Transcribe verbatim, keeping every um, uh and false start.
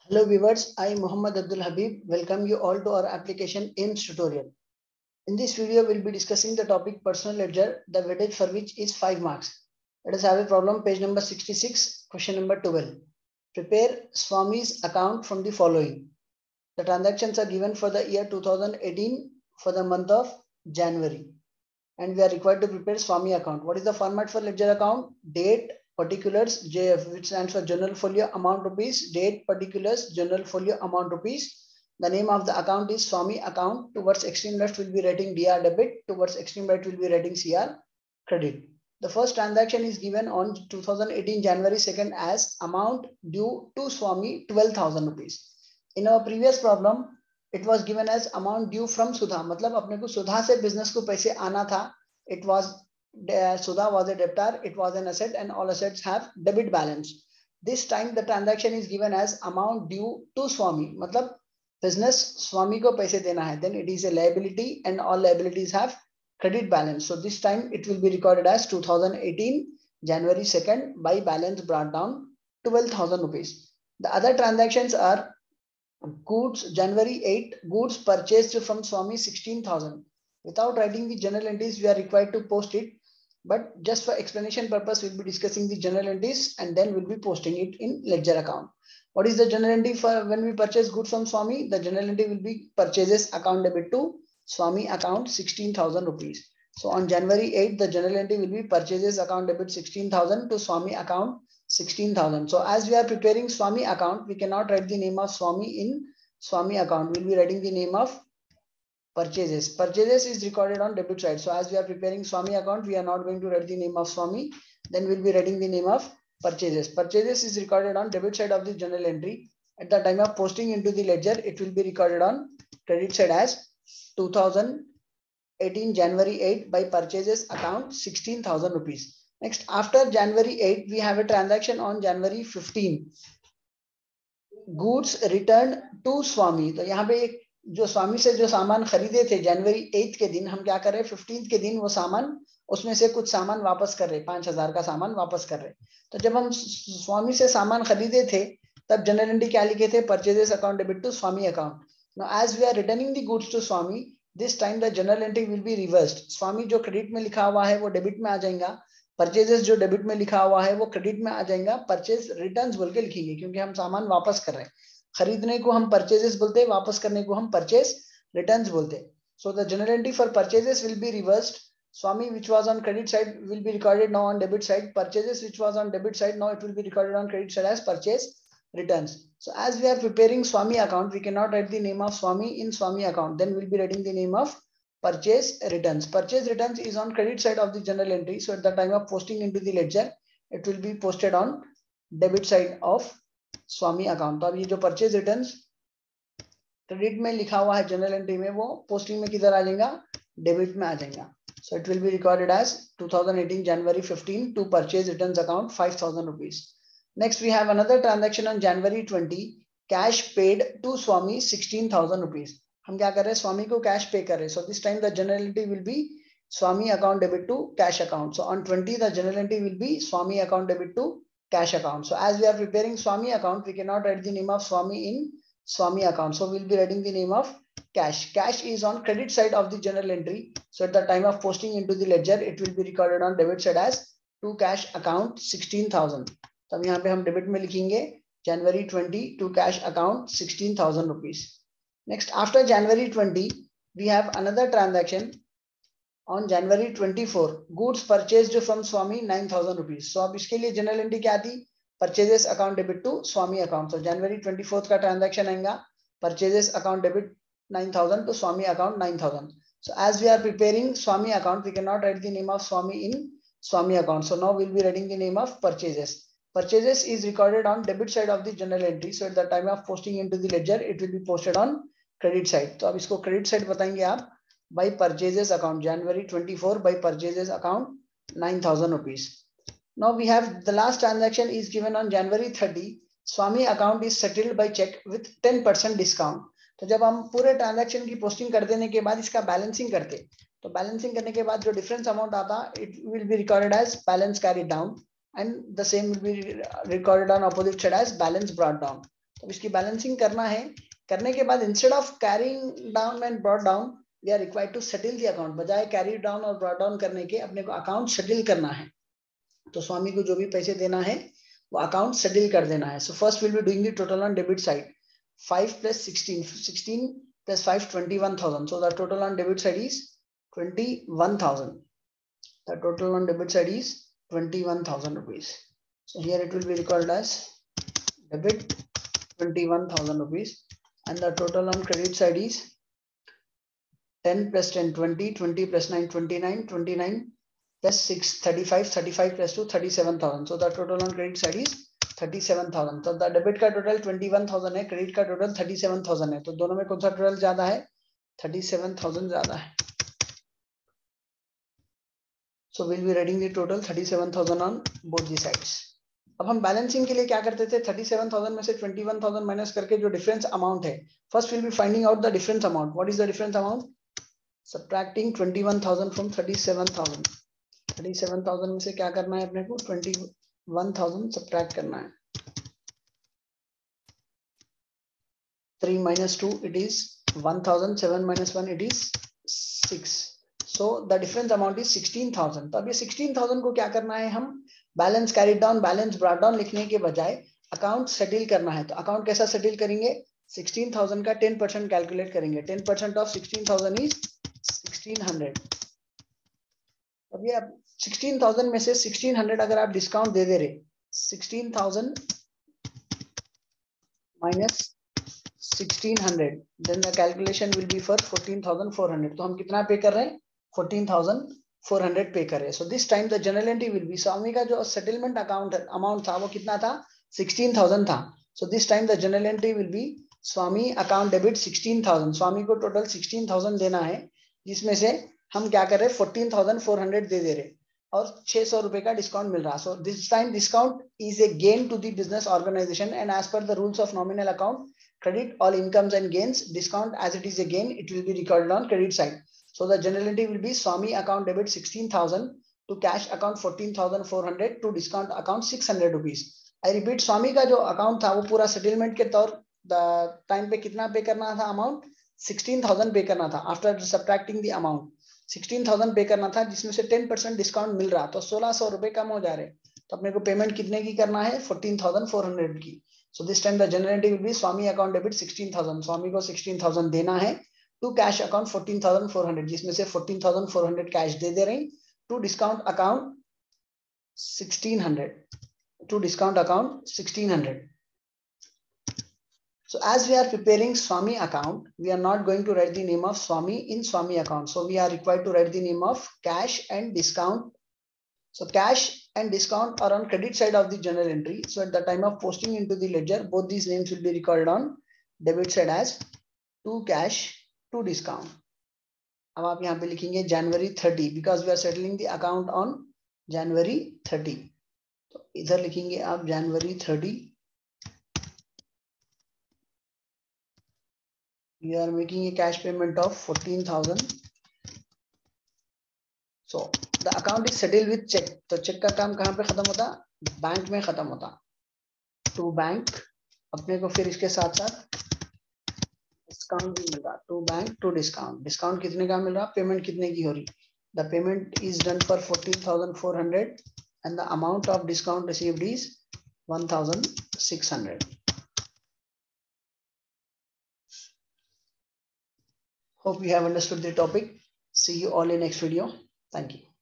Hello viewers, I Muhammad Abdul Habib welcome you all to our application A I M S tutorial. In this video, we'll be discussing the topic personal ledger, the weightage for which is five marks. Let us have a problem, page number sixty-six, question number twelve. Prepare Swami's account from the following. The transactions are given for the year two thousand eighteen for the month of January. And we are required to prepare Swami account. What is the format for ledger account? Date, particulars, J F, which stands for general folio amount rupees, date, particulars, general folio amount rupees. The name of the account is Swami account. Towards extreme left will be writing D R debit. Towards extreme right will be writing C R credit. The first transaction is given on two thousand eighteen January second as amount due to Swami twelve thousand rupees. In our previous problem, it was given as amount due from Sudha. मतलब अपने को सुधा से business को पैसे आना था. It was Sudha was a debtor. It was an asset, and all assets have debit balance. This time the transaction is given as amount due to Swami. मतलब business Swami को पैसे देना है. Then it is a liability, and all liabilities have credit balance. So this time it will be recorded as two thousand eighteen January second by balance brought down twelve thousand rupees. The other transactions are goods January eighth, goods purchased from Swami sixteen thousand. Without writing the journal entries, we are required to post it. But just for explanation purpose, we'll be discussing the journal entries and then we'll be posting it in ledger account. What is the journal entry for when we purchase goods from Swami? The journal entry will be purchases account debit to Swami account sixteen thousand rupees. So on January eighth, the journal entry will be purchases account debit sixteen thousand to Swami account sixteen thousand. So as we are preparing Swami account, we cannot write the name of Swami in Swami account. We'll be writing the name of purchases. Purchases is recorded on debit side. So as we are preparing Swami account, we are not going to write the name of Swami. Then we'll be writing the name of purchases. Purchases is recorded on debit side of the journal entry. At the time of posting into the ledger, it will be recorded on credit side as two thousand eighteen January eighth by purchases account sixteen thousand rupees. Next, after January eighth, we have a transaction on January fifteenth. Goods returned to Swami. तो यहाँ पे एक जो स्वामी से जो सामान खरीदे थे जनवरी एट के दिन, हम क्या कर रहे हैं फिफ्टींथ के दिन वो सामान उसमें से कुछ सामान वापस कर रहे, पांच हजार का सामान वापस कर रहे. तो जब हम स्वामी से सामान खरीदे थे तब जनरल एंट्री क्या लिखे थे? Purchases account debit to Swami account. Now as we are returning the goods to Swami, this time the general entry will be reversed. Swami जो क्रेडिट में लिखा हुआ है वो डेबिट में आ जाएगा, परचेजेस जो डेबिट में लिखा हुआ है वो क्रेडिट में आ जाएगा. परचेज रिटर्न्स बोल के लिखेंगे क्योंकि हम सामान वापस कर रहे हैं. खरीदने को हम परचेजेस बोलते हैं, वापस करने को हम परचेज रिटर्न्स बोलते हैं. So the general entry for purchases will be reversed. Swami which was on credit side will be recorded now on debit side. Purchases which was on debit side, now it will be recorded on credit side as purchase returns. So as we are preparing Swami account, we cannot write the name of Swami in Swami account. Then we'll be writing the name of purchase returns. Purchase returns is on credit side of the journal entry. So at the time of posting into the ledger, it will be posted on debit side of Swami account. तो अब ये जो purchase returns credit में लिखा हुआ है general entry में, वो पोस्टिंग में किधर आ जाएगा? डेबिट में आ जाएगा. So it will be recorded as two thousand eighteen January fifteenth to purchase returns account five thousand rupees. Next we have another transaction on January twentieth, cash paid to Swami sixteen thousand rupees. हम क्या कर रहे हैं? स्वामी को cash पे कर रहे हैं. So this time the journal entry will be Swami account debit to cash account. So on twentieth the journal entry will be Swami account debit to cash account. So as we are preparing Swami account, we cannot write the name of Swami in Swami account. So we'll be writing the name of cash. Cash is on credit side of the journal entry. So at the time of posting into the ledger, it will be recorded on debit side as to cash account sixteen thousand. तब यहाँ पे हम debit में लिखेंगे January twentieth to cash account sixteen thousand rupees. Next, after January twentieth, we have another transaction on January twenty-fourth. Goods purchased from Swami nine thousand rupees. So अब इसके लिए journal entry क्या थी? Purchases account debit to Swami account. So January twenty-fourth का transaction आएगा, purchases account debit nine thousand to Swami account nine thousand. So as we are preparing Swami account, we cannot write the name of Swami in Swami account. So now we'll be writing the name of purchases. Purchases is recorded on debit side of the journal entry. So at the time of posting into the ledger, it will be posted on credit side. तो अब इसको credit side बताएंगे आप by purchases account January twenty-fourth by purchases account nine thousand rupees. Now we have the last transaction is given on January thirtieth. Swami account is settled by check with ten percent discount. तो जब हम पूरे transaction की posting कर देने के बाद इसका बैलेंसिंग करते, तो बैलेंसिंग करने के बाद जो डिफरेंस अमाउंट आता, it will be recorded as balance carry down and the same will be recorded on opposite side as balance brought down. अब इसकी बैलेंसिंग करना है, करने के बाद instead of carrying down and brought down we are required to settle the account, बजाय carry down और brought down करने के अपने को अकाउंट सेटल करना है। तो स्वामी को जो भी पैसे देना है वो अकाउंट सेटल कर देना है। So first will be doing the total on debit side, five plus sixteen, sixteen plus five, twenty-one thousand. So the total on debit side is twenty-one thousand. The total on debit side is twenty-one thousand rupees. So here it will be recorded as debit twenty-one thousand rupees, and the total on credit side is ten plus ten, twenty, twenty plus nine, twenty-nine, twenty-nine plus six, thirty-five, thirty-five plus two, thirty-seven thousand. So the total on credit side is thirty-seven thousand. तो the debit का total twenty-one thousand है, credit का total thirty-seven thousand है, तो दोनों में कौन सा टोटल ज्यादा है? thirty-seven thousand ज्यादा है। So we'll be writing the total thirty-seven thousand on both the sides. अब हम बैलेंसिंग के लिए क्या करते थे, thirty-seven thousand में से twenty-one thousand माइनस करके जो डिफरेंस अमाउंट है, first will be finding out the difference amount. What is the difference amount? Subtracting twenty-one thousand from thirty-seven thousand। thirty-seven thousand में से क्या करना है अपने को? twenty-one thousand सब्ट्रैक्ट करना है। three minus two it is one thousand, seven minus one it is six. So the difference amount is sixteen thousand. तो अब ये sixteen thousand को क्या करना है, हम balance carried down, balance brought down लिखने के बजाय अकाउंट सेटल करना है। तो अकाउंट कैसा सेटल करेंगे? sixteen thousand का ten percent कैलकुलेट करेंगे। ten percent of sixteen thousand is sixteen hundred. अब ये अब sixteen thousand में से sixteen hundred अगर आप डिस्काउंट दे दे रहे, sixteen thousand minus sixteen hundred, then the calculation will be for fourteen thousand four hundred. तो हम कितना पे कर रहे हैं? fourteen thousand four hundred पे कर रहे हैं। So this time the general entry will be, स्वामी का जो सेटलमेंट अकाउंट अमाउंट था वो कितना था? sixteen thousand था। So this time the general entry will be Swami account debit sixteen thousand। Swami को टोटल sixteen thousand देना है, जिसमें से हम क्या कर रहे हैं? fourteen thousand four hundred दे दे रहे और छह सौ रुपए का डिस्काउंट मिल रहा। So this time discount is a gain to the business organisation, and as per the rules of nominal account, credit all incomes and gains, discount as it is a gain, it will be recorded on credit side. So the general entry will be Swami account debit sixteen thousand, to cash account fourteen thousand four hundred, to discount account six hundred rupees. I repeat, Swami का जो account था वो पूरा settlement के तौर time पे कितना पे करना था? अमाउंट sixteen thousand पे करना था। After subtracting the amount sixteen thousand pay करना था, जिसमें से ten percent डिस्काउंट मिल रहा, तो सोलह सौ रुपए कम हो जा रहे। तो अपने को पेमेंट कितने की करना है? fourteen thousand four hundred की। So this time the general entry will be Swami account debit sixteen thousand. Swami को sixteen thousand देना है, to cash account fourteen thousand four hundred, जिसमें से fourteen thousand four hundred cash दे दे रहे, to discount account sixteen hundred, to discount account sixteen hundred. So as we are preparing Swami account, we are not going to write the name of Swami in Swami account. So we are required to write the name of cash and discount. So cash and discount are on credit side of the journal entry. So at the time of posting into the ledger, both these names will be recorded on debit side as to cash, to discount. अब आप यहाँ पे लिखेंगे January thirty, because we are settling the account on January thirty. तो इधर लिखेंगे आप January thirty. We are making a cash payment of fourteen thousand. So the account is settled with check. तो चेक का काम कहाँ पे खत्म होता? बैंक में खत्म होता। टू बैंक, अपने को फिर इसके साथ साथ डिस्काउंट भी मिल रहा। To bank to discount, discount कितने का मिल रहा? पेमेंट कितने की हो रही? The payment is done for fourteen thousand four hundred and the amount of discount received is one thousand six hundred. Hope you have understood the topic. See you all in next video. Thank you.